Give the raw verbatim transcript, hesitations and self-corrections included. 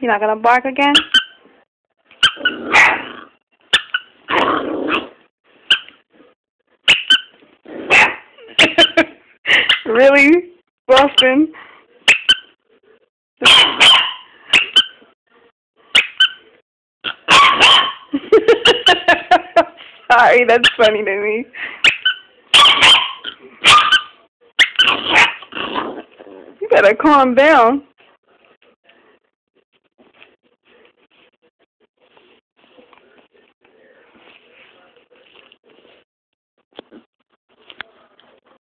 You're not gonna bark again? Really, Boston? Sorry, that's funny to me. You better calm down.